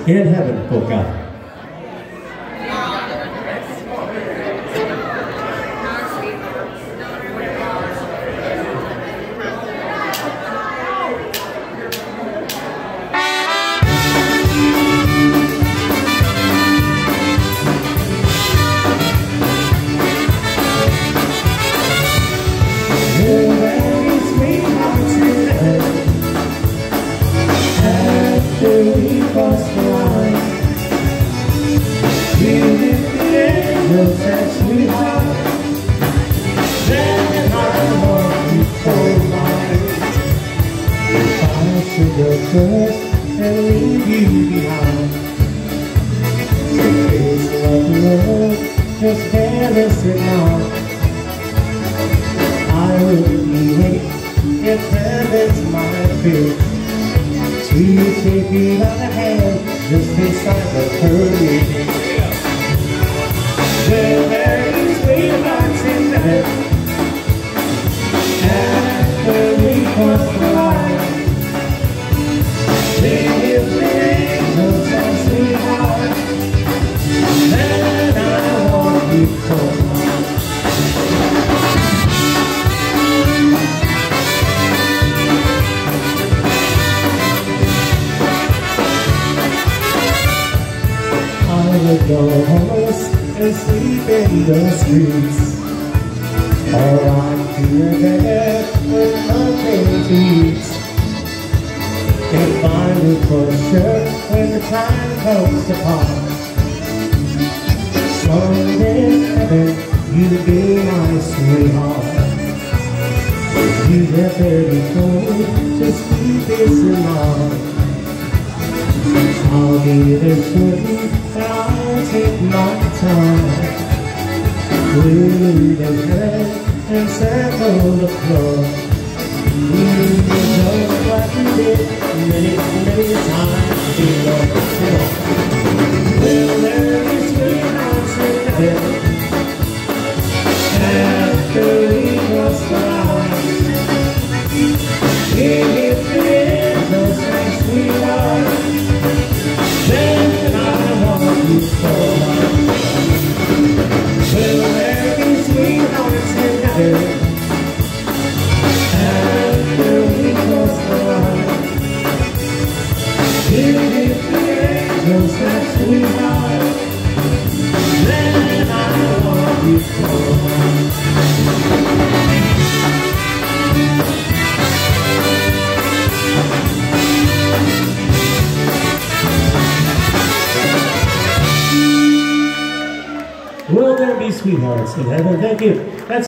in heaven, Polka. First and leave you behind. The face of love, just careless it now. I wouldn't be late if heaven's my fear. To take you by the hand, just beside the curve. Well, there is sweethearts in heaven. After we cross the line, if the angels and sweetheart, then I want you for mine. I would go homeless and sleep in the streets, or I'd be a bed with nothing to eat. If I would for sure when the time comes to part, someday in heaven you'd be my sweetheart. If you get there before me, just keep this in mind. I'll be there for you, but I'll take my time. We'll leave the head and circle the floor. You just what you did many times before. Well, there is sweethearts in heaven after we cross the line. If the angels say sweetheart, then I want you for life. Well, there is sweethearts in heaven. If the angels that sweetheart, then I want you for mine. Will there be sweethearts in heaven? Thank you. That's